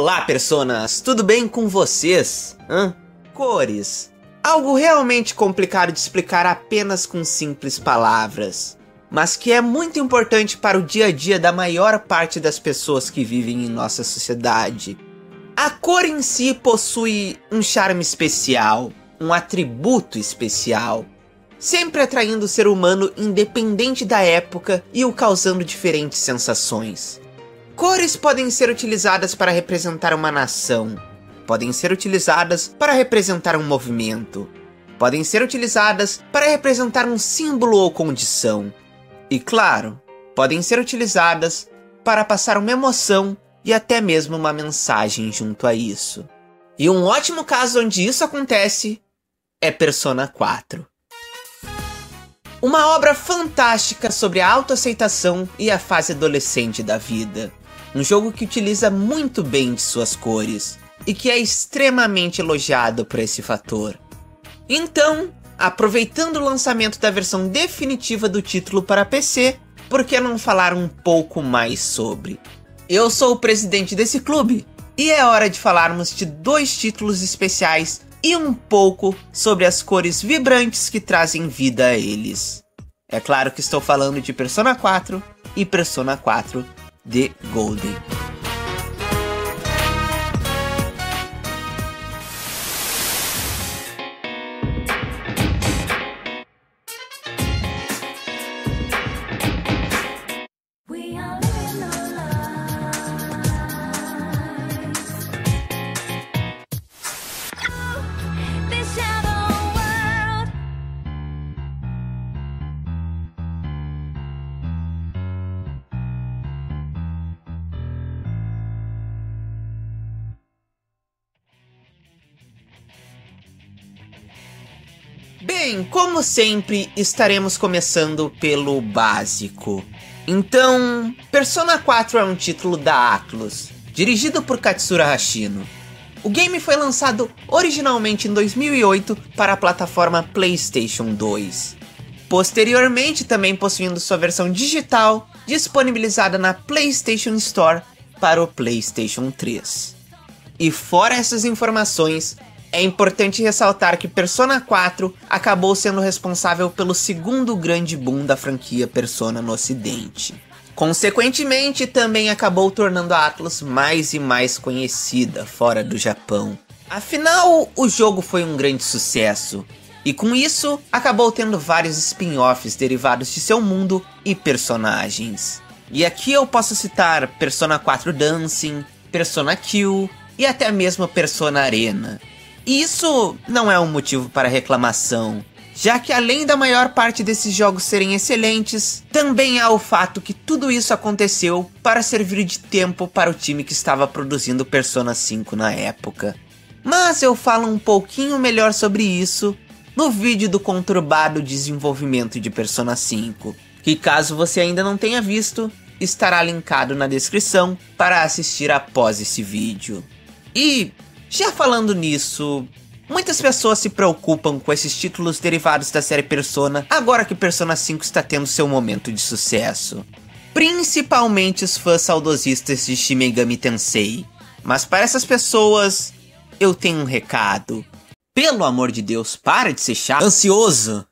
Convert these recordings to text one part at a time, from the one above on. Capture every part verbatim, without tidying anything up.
Olá, personas! Tudo bem com vocês? Hã? Cores. Algo realmente complicado de explicar apenas com simples palavras, mas que é muito importante para o dia a dia da maior parte das pessoas que vivem em nossa sociedade. A cor em si possui um charme especial, um atributo especial, sempre atraindo o ser humano independente da época e o causando diferentes sensações. Cores podem ser utilizadas para representar uma nação, podem ser utilizadas para representar um movimento, podem ser utilizadas para representar um símbolo ou condição. E claro, podem ser utilizadas para passar uma emoção e até mesmo uma mensagem junto a isso. E um ótimo caso onde isso acontece é Persona quatro. Uma obra fantástica sobre a autoaceitação e a fase adolescente da vida. Um jogo que utiliza muito bem de suas cores e que é extremamente elogiado por esse fator. Então, aproveitando o lançamento da versão definitiva do título para P C, por que não falar um pouco mais sobre? Eu sou o presidente desse clube e é hora de falarmos de dois títulos especiais e um pouco sobre as cores vibrantes que trazem vida a eles. É claro que estou falando de Persona quatro e Persona quatro The Golden. Bem, como sempre, estaremos começando pelo básico. Então, Persona quatro é um título da Atlus, dirigido por Katsura Hashino. O game foi lançado originalmente em dois mil e oito para a plataforma PlayStation dois. Posteriormente, também possuindo sua versão digital, disponibilizada na PlayStation Store para o PlayStation três. E fora essas informações, é importante ressaltar que Persona quatro acabou sendo responsável pelo segundo grande boom da franquia Persona no ocidente. Consequentemente, também acabou tornando a Atlus mais e mais conhecida fora do Japão. Afinal, o jogo foi um grande sucesso, e com isso, acabou tendo vários spin-offs derivados de seu mundo e personagens. E aqui eu posso citar Persona quatro Dancing, Persona Q e até mesmo Persona Arena. E isso não é um motivo para reclamação, já que além da maior parte desses jogos serem excelentes, também há o fato que tudo isso aconteceu para servir de tempo para o time que estava produzindo Persona cinco na época. Mas eu falo um pouquinho melhor sobre isso no vídeo do conturbado desenvolvimento de Persona cinco, que caso você ainda não tenha visto, estará linkado na descrição para assistir após esse vídeo. E já falando nisso, muitas pessoas se preocupam com esses títulos derivados da série Persona agora que Persona cinco está tendo seu momento de sucesso. Principalmente os fãs saudosistas de Shin Megami Tensei. Mas para essas pessoas, eu tenho um recado. Pelo amor de Deus, para de ser chato. Ansioso.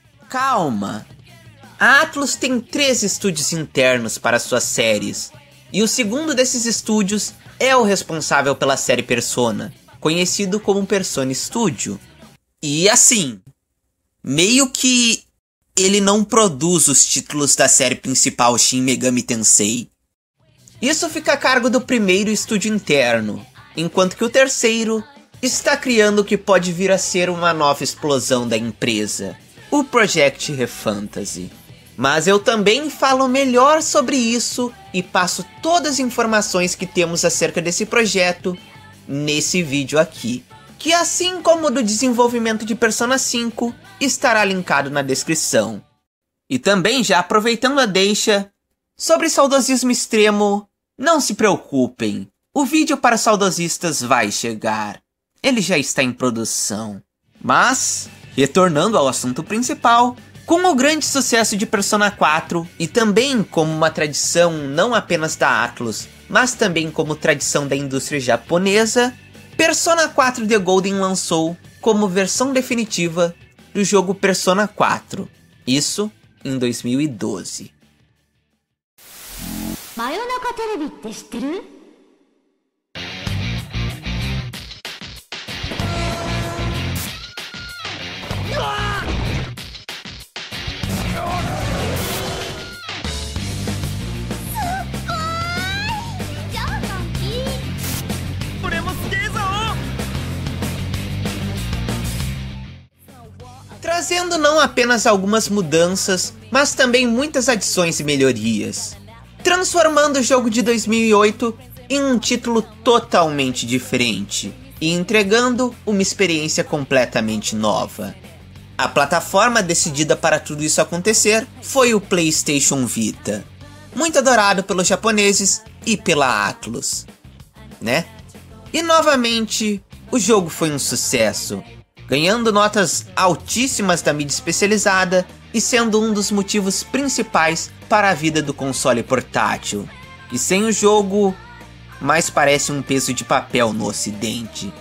Calma. A Atlus tem três estúdios internos para suas séries. E o segundo desses estúdios é o responsável pela série Persona, conhecido como Persona Studio. E assim, meio que ele não produz os títulos da série principal Shin Megami Tensei. Isso fica a cargo do primeiro estúdio interno, enquanto que o terceiro está criando o que pode vir a ser uma nova explosão da empresa, o Project ReFantasy. Mas eu também falo melhor sobre isso e passo todas as informações que temos acerca desse projeto nesse vídeo aqui, que assim como o do desenvolvimento de Persona cinco, estará linkado na descrição. E também já aproveitando a deixa, sobre saudosismo extremo, não se preocupem, o vídeo para saudosistas vai chegar, ele já está em produção. Mas, retornando ao assunto principal, Com o grande sucesso de Persona quatro, e também como uma tradição não apenas da Atlus, mas também como tradição da indústria japonesa, Persona quatro The Golden lançou como versão definitiva do jogo Persona quatro, isso em dois mil e doze. Trazendo não apenas algumas mudanças, mas também muitas adições e melhorias, transformando o jogo de dois mil e oito em um título totalmente diferente e entregando uma experiência completamente nova. A plataforma decidida para tudo isso acontecer foi o PlayStation Vita, muito adorado pelos japoneses e pela Atlus, né? E novamente, o jogo foi um sucesso, ganhando notas altíssimas da mídia especializada e sendo um dos motivos principais para a vida do console portátil. E sem o jogo, mais parece um peso de papel no ocidente.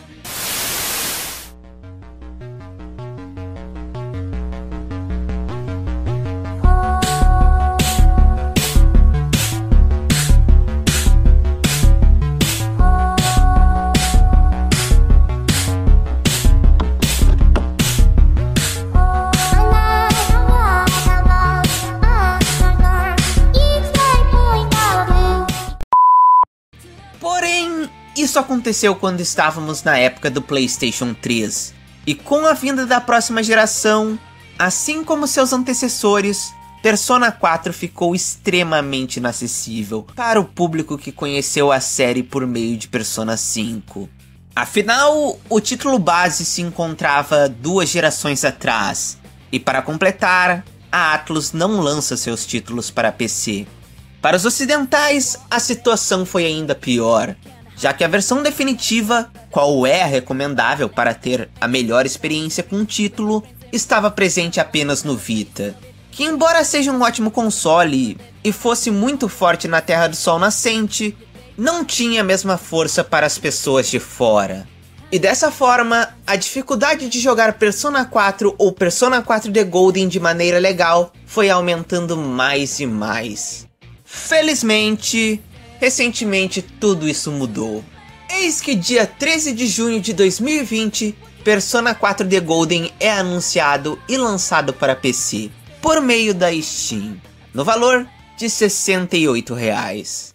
Isso aconteceu quando estávamos na época do PlayStation três, e com a vinda da próxima geração, assim como seus antecessores, Persona quatro ficou extremamente inacessível para o público que conheceu a série por meio de Persona cinco. Afinal, o título base se encontrava duas gerações atrás, e para completar, a Atlus não lança seus títulos para P C. Para os ocidentais, a situação foi ainda pior, já que a versão definitiva, qual é recomendável para ter a melhor experiência com o título, estava presente apenas no Vita, que embora seja um ótimo console e fosse muito forte na Terra do Sol Nascente, não tinha a mesma força para as pessoas de fora. E dessa forma, a dificuldade de jogar Persona quatro ou Persona quatro The Golden de maneira legal foi aumentando mais e mais. Felizmente, recentemente tudo isso mudou. Eis que dia treze de junho de dois mil e vinte, Persona quatro The Golden é anunciado e lançado para P C, por meio da Steam, no valor de sessenta e oito reais.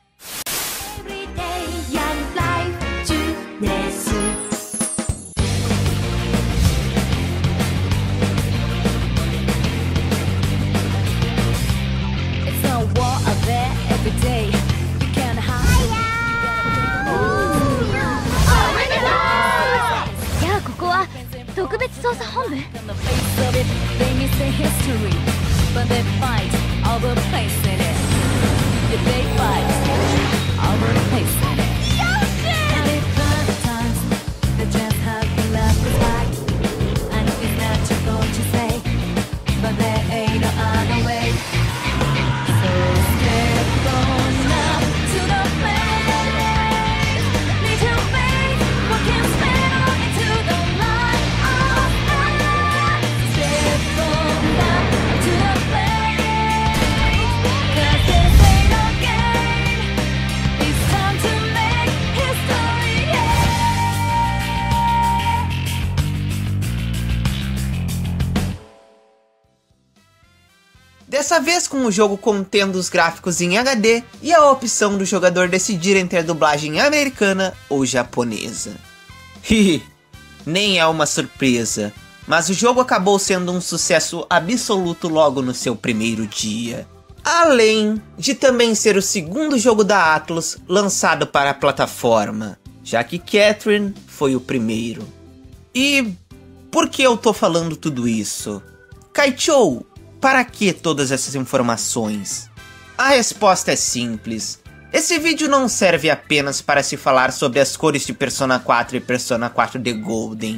Dessa vez com o jogo contendo os gráficos em H D e a opção do jogador decidir entre a dublagem americana ou japonesa. Hihi, nem é uma surpresa, mas o jogo acabou sendo um sucesso absoluto logo no seu primeiro dia. Além de também ser o segundo jogo da Atlus lançado para a plataforma, já que Catherine foi o primeiro. E por que eu tô falando tudo isso? Kaichou, para que todas essas informações? A resposta é simples. Esse vídeo não serve apenas para se falar sobre as cores de Persona quatro e Persona quatro The Golden.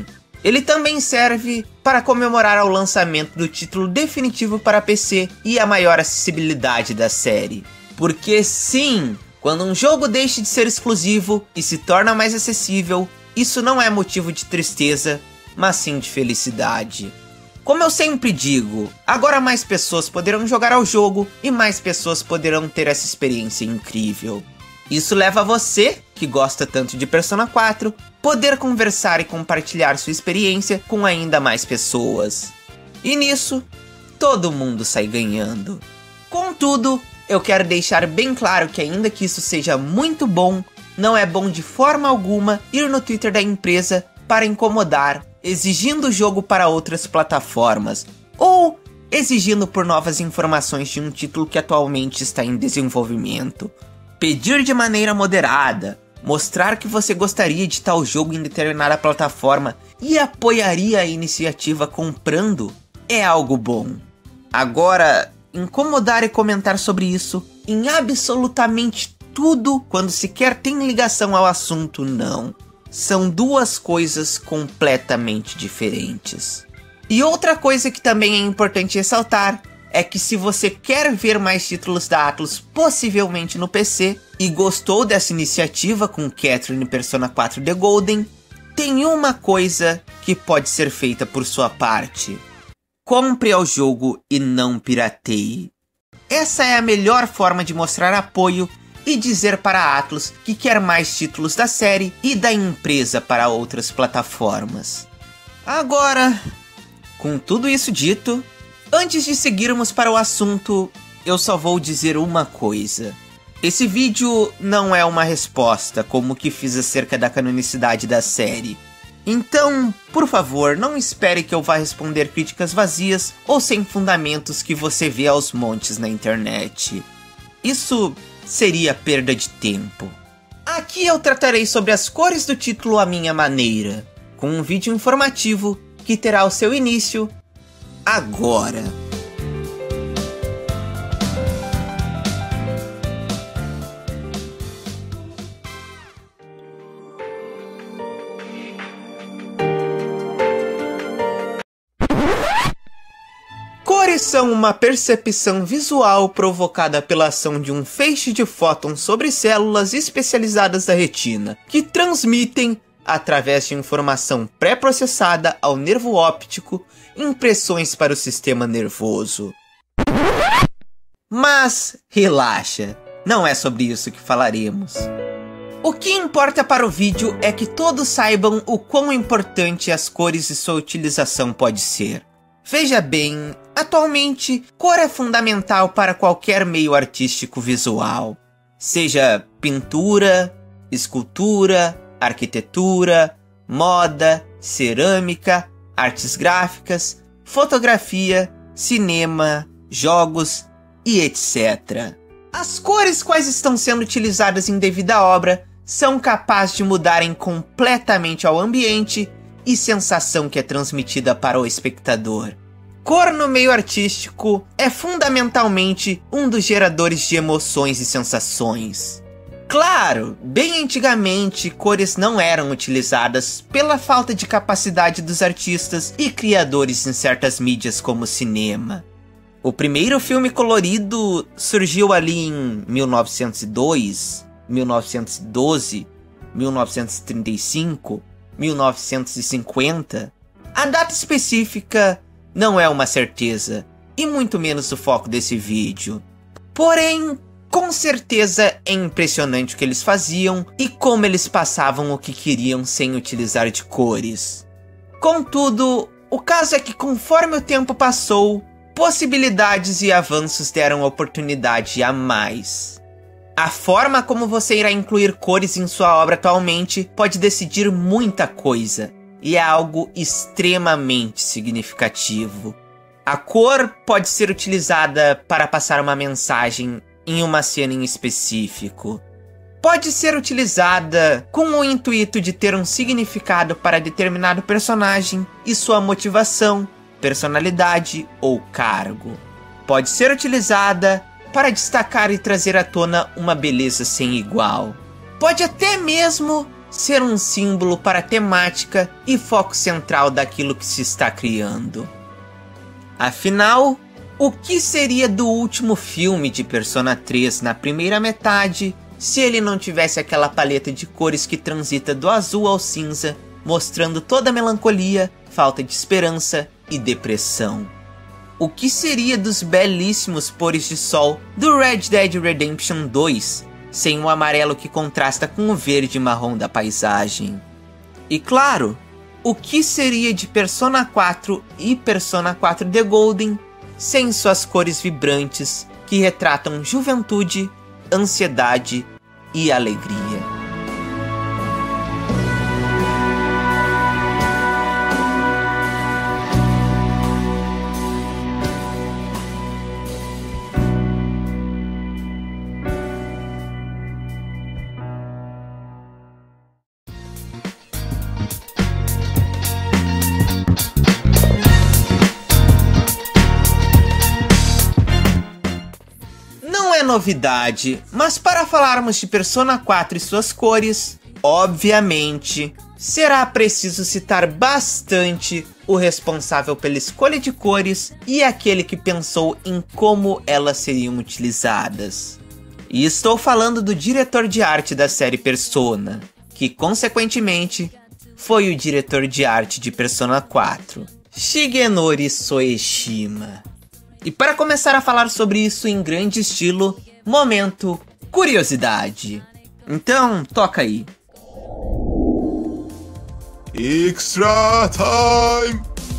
Ele também serve para comemorar o lançamento do título definitivo para P C e a maior acessibilidade da série. Porque sim, quando um jogo deixa de ser exclusivo e se torna mais acessível, isso não é motivo de tristeza, mas sim de felicidade. Como eu sempre digo, agora mais pessoas poderão jogar ao jogo e mais pessoas poderão ter essa experiência incrível. Isso leva você, que gosta tanto de Persona quatro, poder conversar e compartilhar sua experiência com ainda mais pessoas. E nisso, todo mundo sai ganhando. Contudo, eu quero deixar bem claro que ainda que isso seja muito bom, não é bom de forma alguma ir no Twitter da empresa para incomodar, exigindo o jogo para outras plataformas, ou exigindo por novas informações de um título que atualmente está em desenvolvimento. Pedir de maneira moderada, mostrar que você gostaria de tal jogo em determinada plataforma e apoiaria a iniciativa comprando é algo bom. Agora, incomodar e comentar sobre isso em absolutamente tudo quando sequer tem ligação ao assunto, não. São duas coisas completamente diferentes. E outra coisa que também é importante ressaltar é que se você quer ver mais títulos da Atlus possivelmente no P C e gostou dessa iniciativa com Catherine e Persona quatro The Golden, tem uma coisa que pode ser feita por sua parte. Compre ao jogo e não pirateie. Essa é a melhor forma de mostrar apoio e dizer para a Atlus que quer mais títulos da série e da empresa para outras plataformas. Agora, com tudo isso dito, antes de seguirmos para o assunto, eu só vou dizer uma coisa. Esse vídeo não é uma resposta como o que fiz acerca da canonicidade da série. Então, por favor, não espere que eu vá responder críticas vazias ou sem fundamentos que você vê aos montes na internet. Isso seria perda de tempo. Aqui eu tratarei sobre as cores do título à minha maneira, com um vídeo informativo que terá o seu início agora. Cores são uma percepção visual provocada pela ação de um feixe de fótons sobre células especializadas da retina, que transmitem, através de informação pré-processada ao nervo óptico, impressões para o sistema nervoso. Mas relaxa, não é sobre isso que falaremos. O que importa para o vídeo é que todos saibam o quão importante as cores e sua utilização pode ser. Veja bem, atualmente, cor é fundamental para qualquer meio artístico visual. Seja pintura, escultura, arquitetura, moda, cerâmica, artes gráficas, fotografia, cinema, jogos e etcétera. As cores quais estão sendo utilizadas em devida obra são capazes de mudarem completamente ao ambiente e sensação que é transmitida para o espectador. Cor no meio artístico é fundamentalmente um dos geradores de emoções e sensações. Claro, bem antigamente, cores não eram utilizadas pela falta de capacidade dos artistas e criadores em certas mídias como cinema. O primeiro filme colorido surgiu ali em mil novecentos e dois, mil novecentos e doze, mil novecentos e trinta e cinco, mil novecentos e cinquenta. A data específica não é uma certeza, e muito menos o foco desse vídeo. Porém, com certeza é impressionante o que eles faziam e como eles passavam o que queriam sem utilizar de cores. Contudo, o caso é que conforme o tempo passou, possibilidades e avanços deram oportunidade a mais. A forma como você irá incluir cores em sua obra atualmente pode decidir muita coisa, e é algo extremamente significativo. A cor pode ser utilizada para passar uma mensagem em uma cena em específico. Pode ser utilizada com o intuito de ter um significado para determinado personagem e sua motivação, personalidade ou cargo. Pode ser utilizada para destacar e trazer à tona uma beleza sem igual. Pode até mesmo ser um símbolo para a temática e foco central daquilo que se está criando. Afinal, o que seria do último filme de Persona três na primeira metade se ele não tivesse aquela paleta de cores que transita do azul ao cinza, mostrando toda a melancolia, falta de esperança e depressão? O que seria dos belíssimos pôres de sol do Red Dead Redemption dois, sem o amarelo que contrasta com o verde e marrom da paisagem? E claro, o que seria de Persona quatro e Persona quatro The Golden, sem suas cores vibrantes que retratam juventude, ansiedade e alegria? Novidade, mas para falarmos de Persona quatro e suas cores, obviamente, será preciso citar bastante o responsável pela escolha de cores e aquele que pensou em como elas seriam utilizadas. E estou falando do diretor de arte da série Persona, que consequentemente foi o diretor de arte de Persona quatro, Shigenori Soejima. E para começar a falar sobre isso em grande estilo, momento curiosidade. Então, toca aí. Extra Time!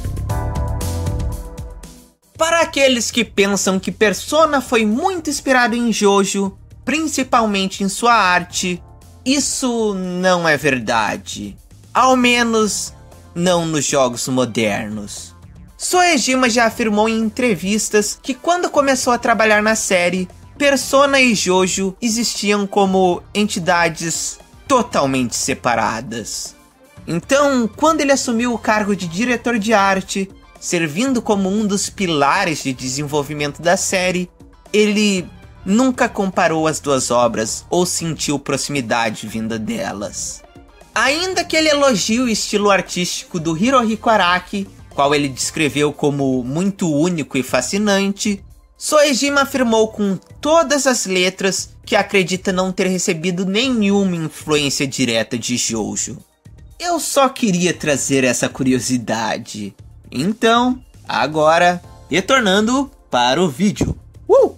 Para aqueles que pensam que Persona foi muito inspirado em Jojo, principalmente em sua arte, isso não é verdade. Ao menos, não nos jogos modernos. Soejima já afirmou em entrevistas que quando começou a trabalhar na série, Persona e Jojo existiam como entidades totalmente separadas. Então, quando ele assumiu o cargo de diretor de arte, servindo como um dos pilares de desenvolvimento da série, ele nunca comparou as duas obras ou sentiu proximidade vinda delas. Ainda que ele elogie o estilo artístico do Hirohiko Araki, qual ele descreveu como muito único e fascinante, Soejima afirmou com todas as letras que acredita não ter recebido nenhuma influência direta de Jojo. Eu só queria trazer essa curiosidade. Então, agora, retornando para o vídeo. Uh!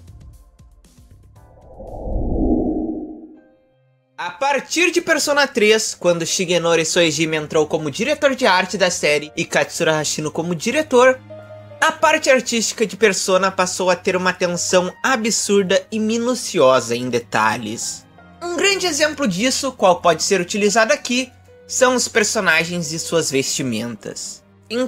A partir de Persona três, quando Shigenori Soejima entrou como diretor de arte da série e Katsura Hashino como diretor, a parte artística de Persona passou a ter uma atenção absurda e minuciosa em detalhes. Um grande exemplo disso, qual pode ser utilizado aqui, são os personagens e suas vestimentas.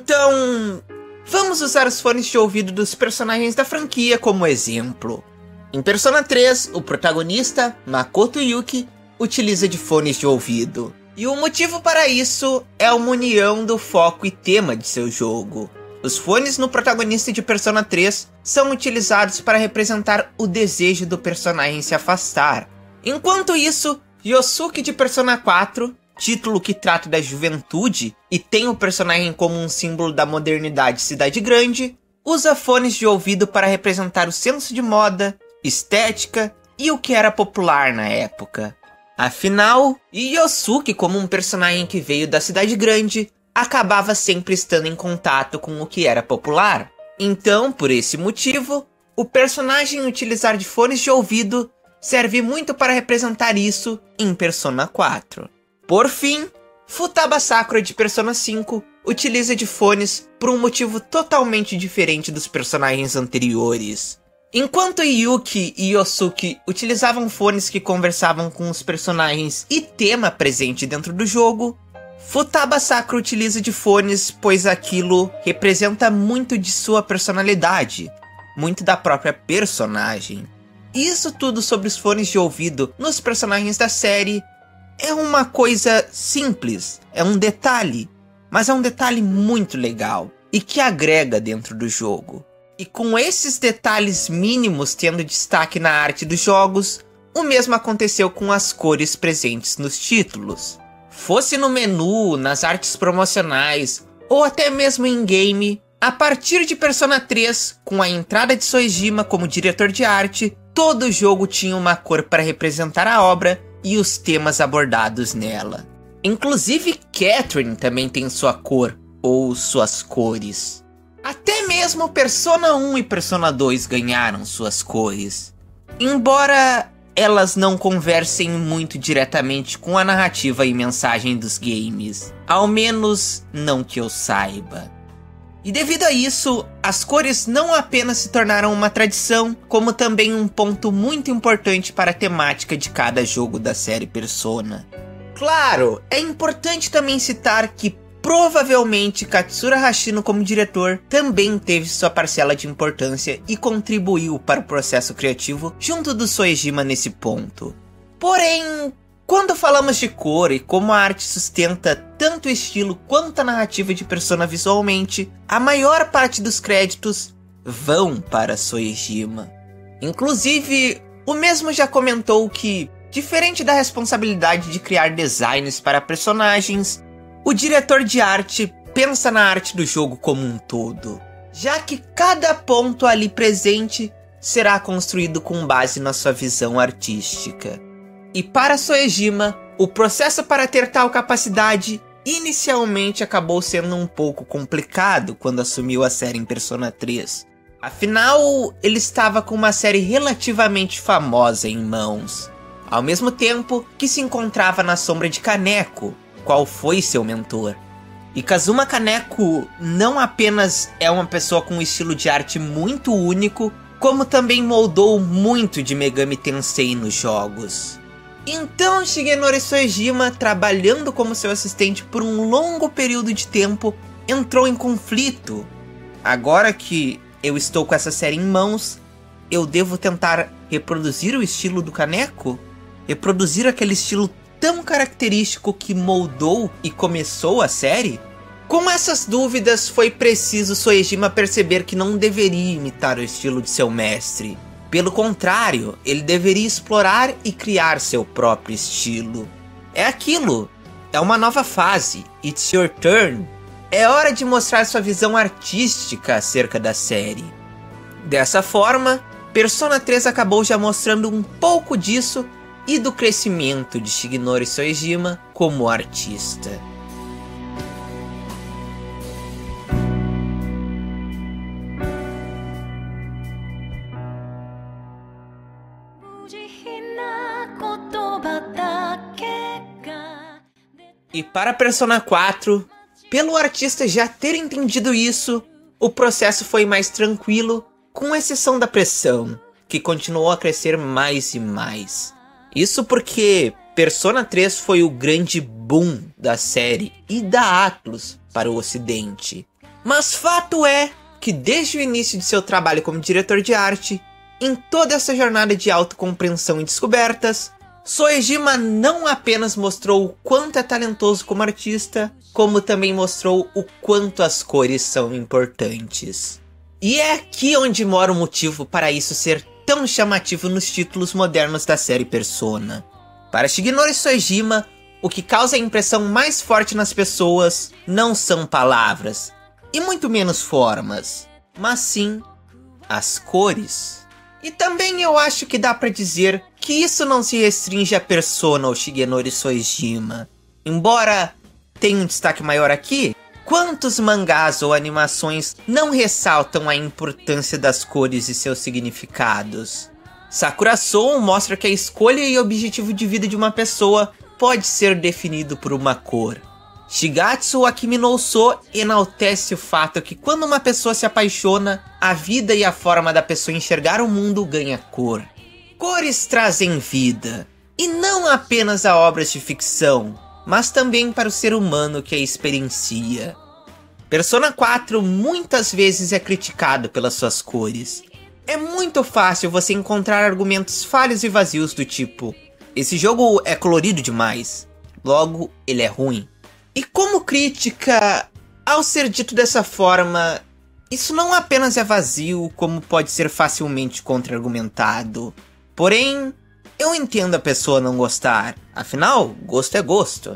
Então, vamos usar os fones de ouvido dos personagens da franquia como exemplo. Em Persona três, o protagonista, Makoto Yuki, utiliza de fones de ouvido. E o motivo para isso é uma união do foco e tema de seu jogo. Os fones no protagonista de Persona três são utilizados para representar o desejo do personagem se afastar. Enquanto isso, Yosuke de Persona quatro, título que trata da juventude e tem o personagem como um símbolo da modernidade e cidade grande, usa fones de ouvido para representar o senso de moda, estética e o que era popular na época. Afinal, Yosuke, como um personagem que veio da cidade grande, acabava sempre estando em contato com o que era popular. Então, por esse motivo, o personagem utilizar de fones de ouvido serve muito para representar isso em Persona quatro. Por fim, Futaba Sakura de Persona cinco utiliza de fones por um motivo totalmente diferente dos personagens anteriores. Enquanto Yuki e Yosuke utilizavam fones que conversavam com os personagens e tema presente dentro do jogo, Futaba Sakura utiliza de fones pois aquilo representa muito de sua personalidade, muito da própria personagem. Isso tudo sobre os fones de ouvido nos personagens da série é uma coisa simples, é um detalhe, mas é um detalhe muito legal e que agrega dentro do jogo. E com esses detalhes mínimos tendo destaque na arte dos jogos, o mesmo aconteceu com as cores presentes nos títulos. Fosse no menu, nas artes promocionais ou até mesmo em game, a partir de Persona três, com a entrada de Soejima como diretor de arte, todo jogo tinha uma cor para representar a obra e os temas abordados nela. Inclusive Catherine também tem sua cor, ou suas cores. Até mesmo Persona um e Persona dois ganharam suas cores. Embora elas não conversem muito diretamente com a narrativa e mensagem dos games. Ao menos não que eu saiba. E devido a isso, as cores não apenas se tornaram uma tradição, como também um ponto muito importante para a temática de cada jogo da série Persona. Claro, é importante também citar que provavelmente Katsura Hashino como diretor também teve sua parcela de importância e contribuiu para o processo criativo junto do Soejima nesse ponto. Porém, quando falamos de cor e como a arte sustenta tanto o estilo quanto a narrativa de Persona visualmente, a maior parte dos créditos vão para Soejima. Inclusive, o mesmo já comentou que, diferente da responsabilidade de criar designs para personagens, o diretor de arte pensa na arte do jogo como um todo, já que cada ponto ali presente será construído com base na sua visão artística. E para Soejima, o processo para ter tal capacidade inicialmente acabou sendo um pouco complicado quando assumiu a série em Persona três. Afinal, ele estava com uma série relativamente famosa em mãos, ao mesmo tempo que se encontrava na sombra de Kaneko, qual foi seu mentor. E Kazuma Kaneko não apenas é uma pessoa com um estilo de arte muito único, como também moldou muito de Megami Tensei nos jogos. Então Shigenori Soejima, trabalhando como seu assistente por um longo período de tempo, entrou em conflito. Agora que eu estou com essa série em mãos, eu devo tentar reproduzir o estilo do Kaneko? Reproduzir aquele estilo tão característico que moldou e começou a série? Com essas dúvidas, foi preciso Soejima perceber que não deveria imitar o estilo de seu mestre. Pelo contrário, ele deveria explorar e criar seu próprio estilo. É aquilo, é uma nova fase, it's your turn. É hora de mostrar sua visão artística acerca da série. Dessa forma, Persona três acabou já mostrando um pouco disso e do crescimento de Shigenori Soejima como artista. E para Persona quatro, pelo artista já ter entendido isso, o processo foi mais tranquilo, com exceção da pressão, que continuou a crescer mais e mais. Isso porque Persona três foi o grande boom da série e da Atlus para o ocidente. Mas fato é que desde o início de seu trabalho como diretor de arte, em toda essa jornada de autocompreensão e descobertas, Soejima não apenas mostrou o quanto é talentoso como artista, como também mostrou o quanto as cores são importantes. E é aqui onde mora o motivo para isso ser tão chamativo nos títulos modernos da série Persona. Para Shigenori Soejima, o que causa a impressão mais forte nas pessoas não são palavras, e muito menos formas, mas sim as cores. E também eu acho que dá pra dizer que isso não se restringe a Persona ou Shigenori Soejima. Embora tenha um destaque maior aqui, quantos mangás ou animações não ressaltam a importância das cores e seus significados? Sakura Soul mostra que a escolha e objetivo de vida de uma pessoa pode ser definido por uma cor. Shigatsu Akimi no Uso enaltece o fato que quando uma pessoa se apaixona, a vida e a forma da pessoa enxergar o mundo ganha cor. Cores trazem vida, e não apenas a obras de ficção, mas também para o ser humano que a experiencia. Persona quatro muitas vezes é criticado pelas suas cores. É muito fácil você encontrar argumentos falhos e vazios do tipo: esse jogo é colorido demais, logo ele é ruim. E como crítica, ao ser dito dessa forma, isso não apenas é vazio, como pode ser facilmente contra-argumentado. Porém, eu entendo a pessoa não gostar, afinal, gosto é gosto.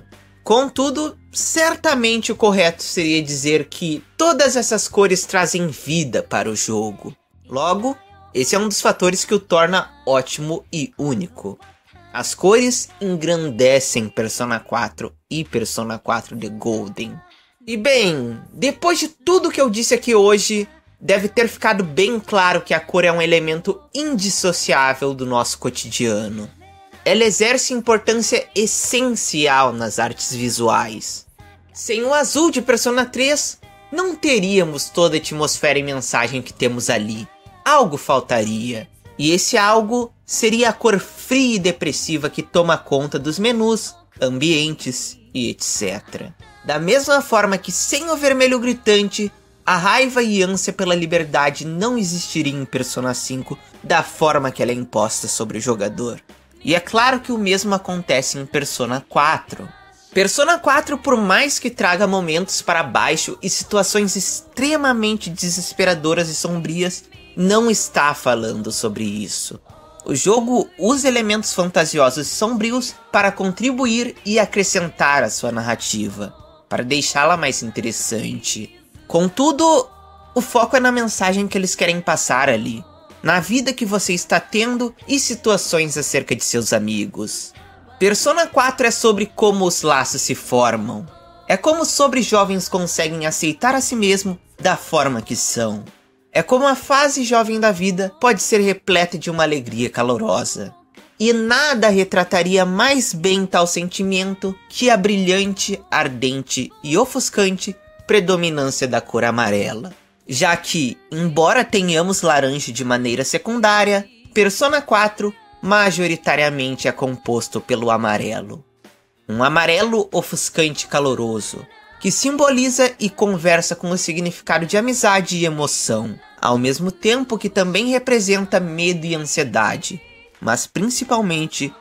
Contudo, certamente o correto seria dizer que todas essas cores trazem vida para o jogo. Logo, esse é um dos fatores que o torna ótimo e único. As cores engrandecem Persona quatro e Persona quatro The Golden. E bem, depois de tudo que eu disse aqui hoje, deve ter ficado bem claro que a cor é um elemento indissociável do nosso cotidiano. Ela exerce importância essencial nas artes visuais. Sem o azul de Persona três, não teríamos toda a atmosfera e mensagem que temos ali. Algo faltaria. E esse algo seria a cor fria e depressiva que toma conta dos menus, ambientes e etcétera. Da mesma forma que sem o vermelho gritante, a raiva e ânsia pela liberdade não existiriam em Persona cinco da forma que ela é imposta sobre o jogador. E é claro que o mesmo acontece em Persona quatro. Persona quatro, por mais que traga momentos para baixo e situações extremamente desesperadoras e sombrias, não está falando sobre isso. O jogo usa elementos fantasiosos e sombrios para contribuir e acrescentar a sua narrativa, para deixá-la mais interessante. Contudo, o foco é na mensagem que eles querem passar ali, na vida que você está tendo e situações acerca de seus amigos. Persona quatro é sobre como os laços se formam. É como sobre jovens conseguem aceitar a si mesmo da forma que são. É como a fase jovem da vida pode ser repleta de uma alegria calorosa. E nada retrataria mais bem tal sentimento que a brilhante, ardente e ofuscante predominância da cor amarela. Já que, embora tenhamos laranja de maneira secundária, Persona quatro majoritariamente é composto pelo amarelo. Um amarelo ofuscante e caloroso, que simboliza e conversa com o significado de amizade e emoção, ao mesmo tempo que também representa medo e ansiedade, mas principalmente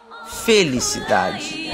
felicidade.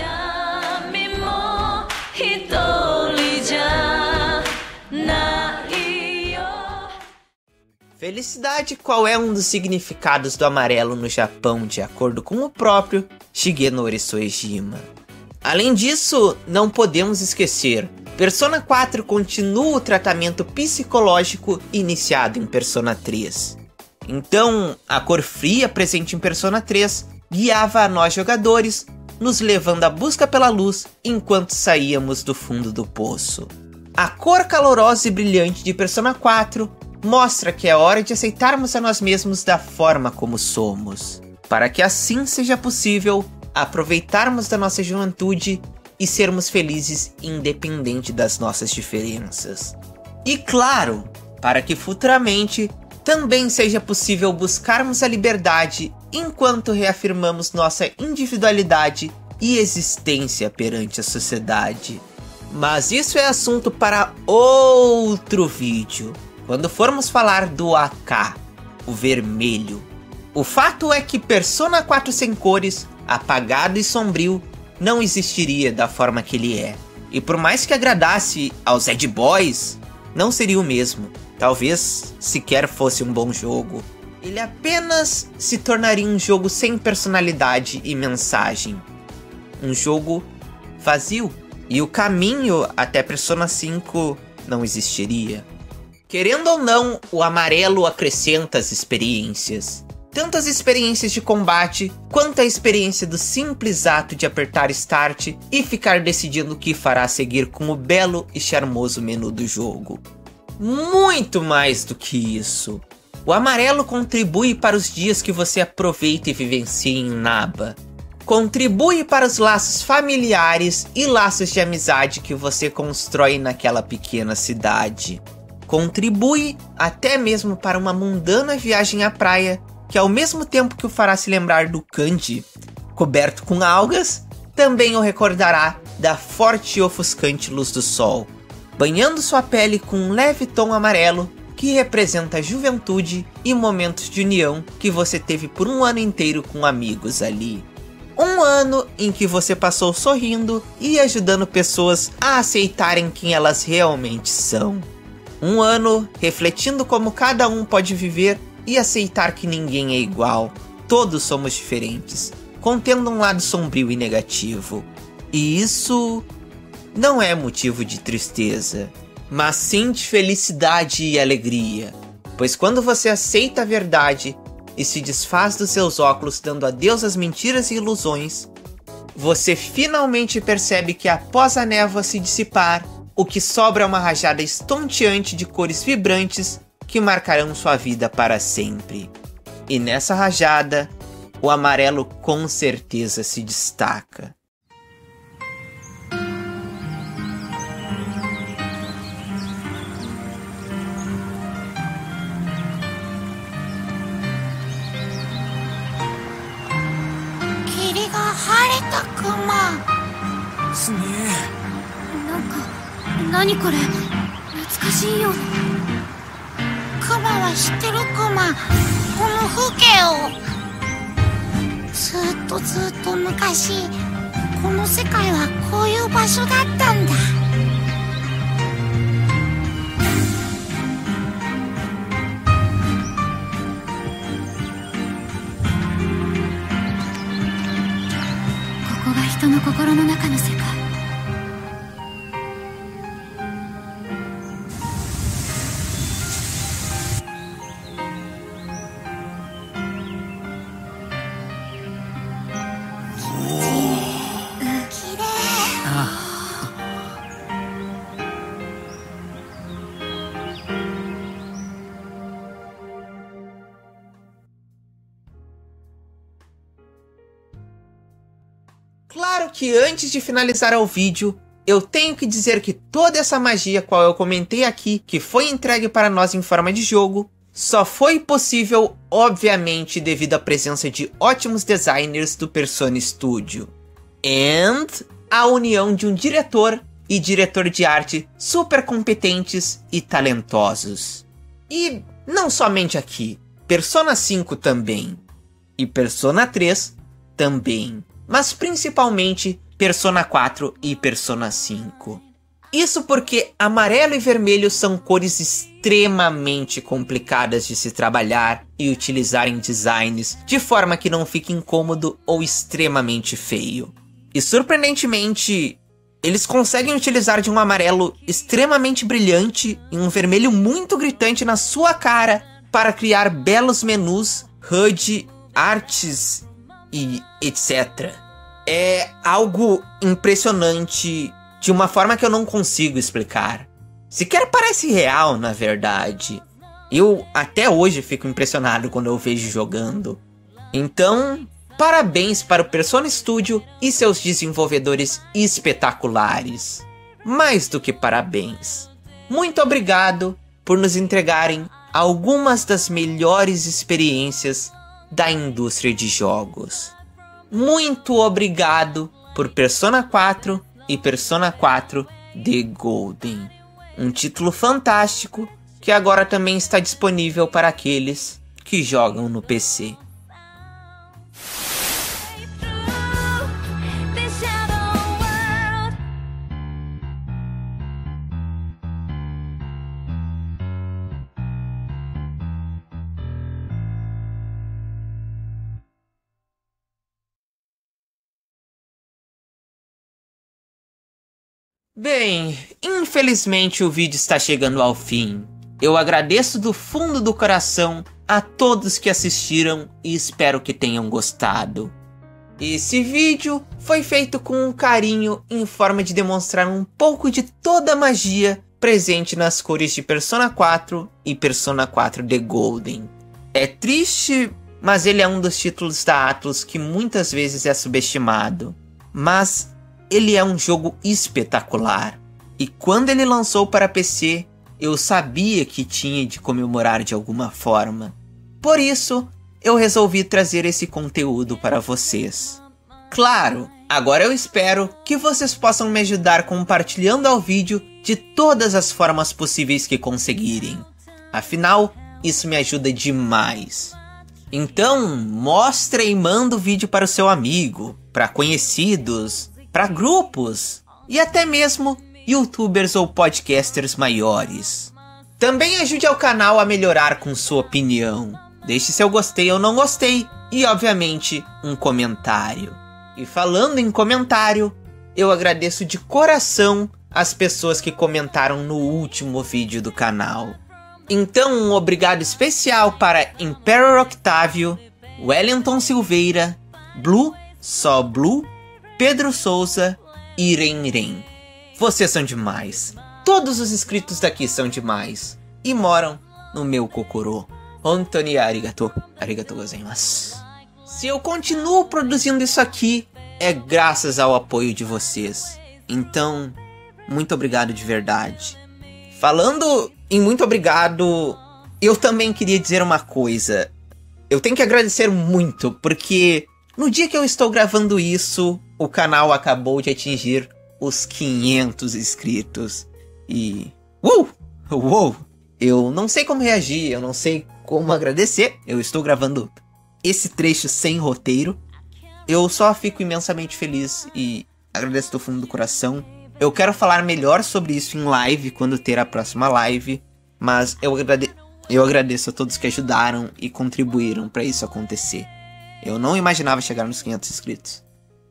Felicidade, qual é um dos significados do amarelo no Japão, de acordo com o próprio Shigenori Soejima. Além disso, não podemos esquecer, Persona quatro continua o tratamento psicológico iniciado em Persona três. Então, a cor fria presente em Persona três guiava a nós jogadores, nos levando à busca pela luz enquanto saíamos do fundo do poço. A cor calorosa e brilhante de Persona quatro mostra que é hora de aceitarmos a nós mesmos da forma como somos, para que assim seja possível aproveitarmos da nossa juventude e sermos felizes independente das nossas diferenças. E claro, para que futuramente também seja possível buscarmos a liberdade enquanto reafirmamos nossa individualidade e existência perante a sociedade. Mas isso é assunto para outro vídeo, quando formos falar do A K, o vermelho. O fato é que Persona quatro sem cores, apagado e sombrio, não existiria da forma que ele é. E por mais que agradasse aos Ed Boys, não seria o mesmo. Talvez sequer fosse um bom jogo. Ele apenas se tornaria um jogo sem personalidade e mensagem. Um jogo vazio. E o caminho até Persona cinco não existiria. Querendo ou não, o amarelo acrescenta as experiências. Tanto as experiências de combate, quanto a experiência do simples ato de apertar Start e ficar decidindo o que fará a seguir com o belo e charmoso menu do jogo. Muito mais do que isso. O amarelo contribui para os dias que você aproveita e vivencia em Naba. Contribui para os laços familiares e laços de amizade que você constrói naquela pequena cidade. Contribui até mesmo para uma mundana viagem à praia, que ao mesmo tempo que o fará se lembrar do Kanji, coberto com algas, também o recordará da forte e ofuscante luz do sol, banhando sua pele com um leve tom amarelo que representa a juventude e momentos de união que você teve por um ano inteiro com amigos ali. Um ano em que você passou sorrindo e ajudando pessoas a aceitarem quem elas realmente são. Um ano refletindo como cada um pode viver e aceitar que ninguém é igual. Todos somos diferentes, contendo um lado sombrio e negativo. E isso não é motivo de tristeza, mas sim de felicidade e alegria. Pois quando você aceita a verdade e se desfaz dos seus óculos dando adeus às mentiras e ilusões, você finalmente percebe que após a névoa se dissipar, o que sobra é uma rajada estonteante de cores vibrantes que marcarão sua vida para sempre. E nessa rajada, o amarelo com certeza se destaca. Claro que antes de finalizar o vídeo, eu tenho que dizer que toda essa magia qual eu comentei aqui, que foi entregue para nós em forma de jogo, só foi possível, obviamente, devido à presença de ótimos designers do Persona Studio. And a união de um diretor e diretor de arte super competentes e talentosos. E não somente aqui, Persona cinco também. E Persona três também. Mas principalmente Persona quatro e Persona cinco. Isso porque amarelo e vermelho são cores extremamente complicadas de se trabalhar e utilizar em designs de forma que não fique incômodo ou extremamente feio. E surpreendentemente, eles conseguem utilizar de um amarelo extremamente brilhante e um vermelho muito gritante na sua cara para criar belos menus, H U D, artes e etcétera. É algo impressionante de uma forma que eu não consigo explicar. Sequer parece real, na verdade. Eu até hoje fico impressionado quando eu vejo jogando. Então, parabéns para o Persona Studio e seus desenvolvedores espetaculares. Mais do que parabéns. Muito obrigado por nos entregarem algumas das melhores experiências da indústria de jogos. Muito obrigado por Persona quatro e Persona quatro The Golden. Um título fantástico que agora também está disponível para aqueles que jogam no P C. Bem, infelizmente o vídeo está chegando ao fim. Eu agradeço do fundo do coração a todos que assistiram e espero que tenham gostado. Esse vídeo foi feito com um carinho em forma de demonstrar um pouco de toda a magia presente nas cores de Persona quatro e Persona quatro The Golden. É triste, mas ele é um dos títulos da Atlus que muitas vezes é subestimado. Mas ele é um jogo espetacular. E quando ele lançou para P C, eu sabia que tinha de comemorar de alguma forma. Por isso, eu resolvi trazer esse conteúdo para vocês. Claro, agora eu espero que vocês possam me ajudar compartilhando ao vídeo de todas as formas possíveis que conseguirem. Afinal, isso me ajuda demais. Então, mostre e manda o vídeo para o seu amigo, para conhecidos, para grupos e até mesmo youtubers ou podcasters maiores. Também ajude ao canal a melhorar com sua opinião. Deixe seu gostei ou não gostei e, obviamente, um comentário. E falando em comentário, eu agradeço de coração as pessoas que comentaram no último vídeo do canal. Então, um obrigado especial para Imperial Octávio, Wellington Silveira, Blue, Só Blue, Pedro Souza e Ren Ren. Vocês são demais. Todos os inscritos daqui são demais. E moram no meu Kokoro. Hontoni arigato. Arigato gozaimasu. Se eu continuo produzindo isso aqui, é graças ao apoio de vocês. Então, muito obrigado de verdade. Falando em muito obrigado, eu também queria dizer uma coisa. Eu tenho que agradecer muito, porque no dia que eu estou gravando isso, o canal acabou de atingir os quinhentos inscritos. E... Uou! Uou! Eu não sei como reagir, eu não sei como agradecer. Eu estou gravando esse trecho sem roteiro. Eu só fico imensamente feliz e agradeço do fundo do coração. Eu quero falar melhor sobre isso em live, quando ter a próxima live. Mas eu, agrade... eu agradeço a todos que ajudaram e contribuíram para isso acontecer. Eu não imaginava chegar nos quinhentos inscritos.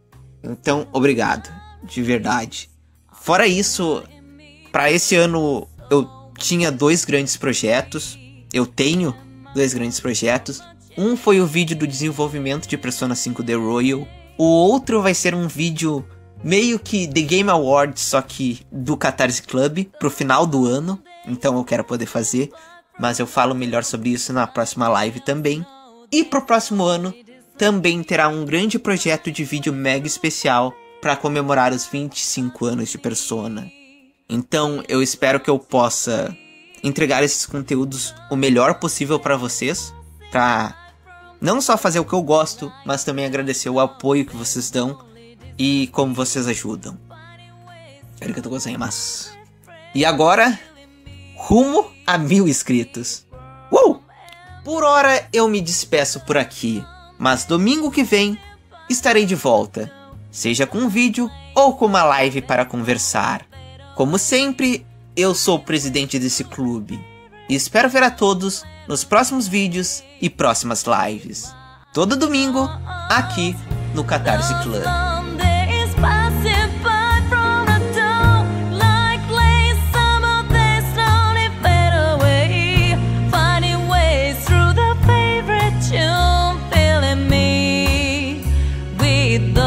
Então, obrigado. De verdade. Fora isso, para esse ano eu tinha dois grandes projetos. Eu tenho dois grandes projetos. Um foi o vídeo do desenvolvimento de Persona cinco The Royal. O outro vai ser um vídeo meio que The Game Awards, só que do Catarse Club, pro final do ano. Então eu quero poder fazer, mas eu falo melhor sobre isso na próxima live também. E pro próximo ano também terá um grande projeto de vídeo mega especial para comemorar os vinte e cinco anos de Persona. Então eu espero que eu possa entregar esses conteúdos o melhor possível para vocês, pra não só fazer o que eu gosto, mas também agradecer o apoio que vocês dão e como vocês ajudam. Arigatou gozaimasu. E agora, rumo a mil inscritos. Uh! Por hora eu me despeço por aqui, mas domingo que vem estarei de volta, seja com um vídeo ou com uma live para conversar. Como sempre, eu sou o presidente desse clube e espero ver a todos nos próximos vídeos e próximas lives. Todo domingo, aqui no Catarse Club. The